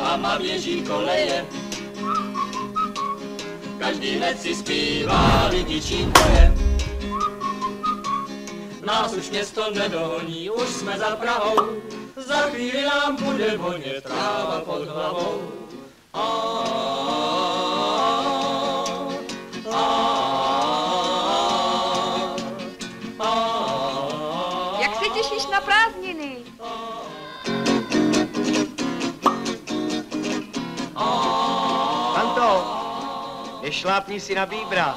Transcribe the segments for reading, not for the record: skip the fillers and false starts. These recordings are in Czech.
nohama běží koleje. Každý hned si zpívá, lidi čím to je. Nás už město nedohoní, už jsme za Prahou. Za chvíli nám bude vonět tráva pod hlavou. Jak se těšíš na prázdniny? Tanto, nešlápni si na bíbra.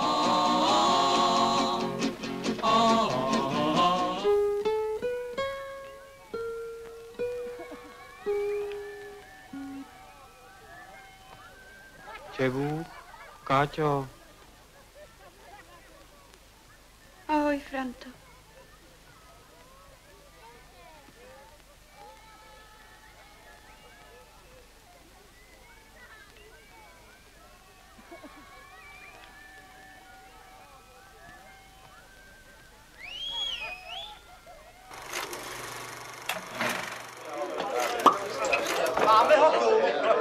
Čebu, Káťo. Ahoj, Franto. Máme ho tu.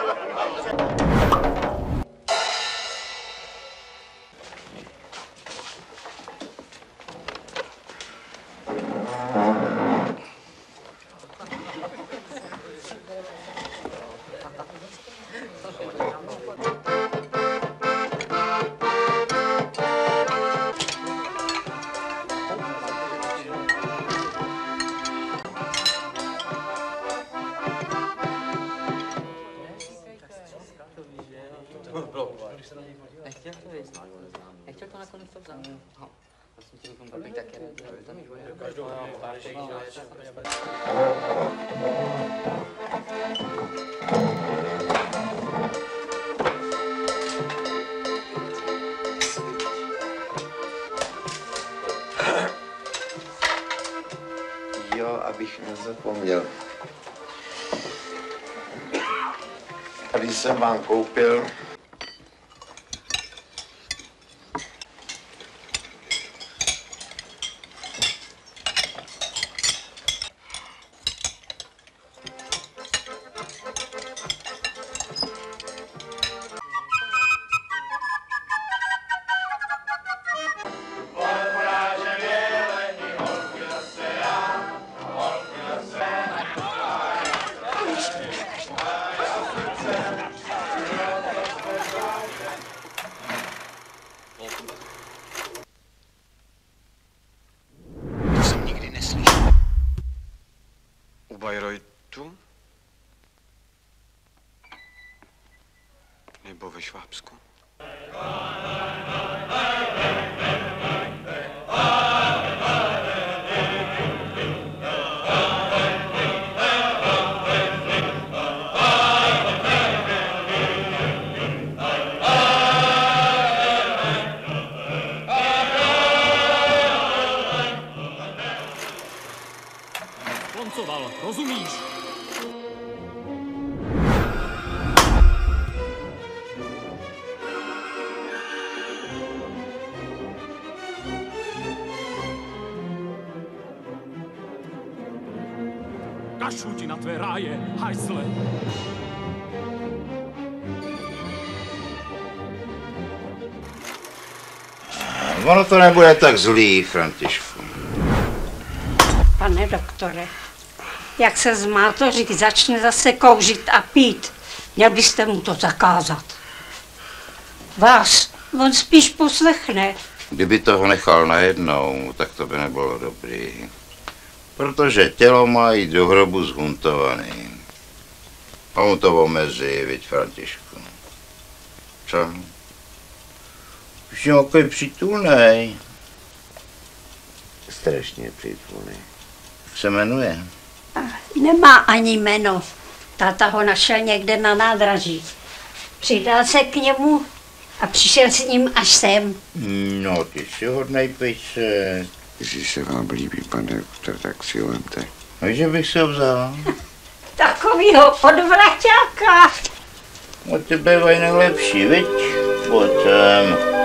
Nechtěl to nakonec to vzal. Vlastně ti říkám, papík taky Jo, abych nezapomněl. Tady jsem vám koupil Bayreuthu? Nebo ve Švábsku? Koncoval, rozumíš? Kašlu ti na tvé ráje, hajzle! Ono to nebude tak zlý, Františku. Pane doktore, jak se zmátořík začne zase kouřit a pít, měl byste mu to zakázat. Vás, on spíš poslechne. Kdyby toho nechal najednou, tak to by nebylo dobrý. Protože tělo má jít do hrobu zhuntovaný. A on to omezí, viď, Františku. Co? Už je takový přítulnej. Strašně přítulnej. Jak se jmenuje? Nemá ani jméno. Táta ho našel někde na nádraží. Přidal se k němu a přišel s ním až sem. No, ty jsi hodnej pejsek. Jestli se vám líbí, pane doktor, tak si ho vemte. A že bych se ho vzal? Takovýho odvraťáka. Od tebe bývají nejlepší, viď? Potom.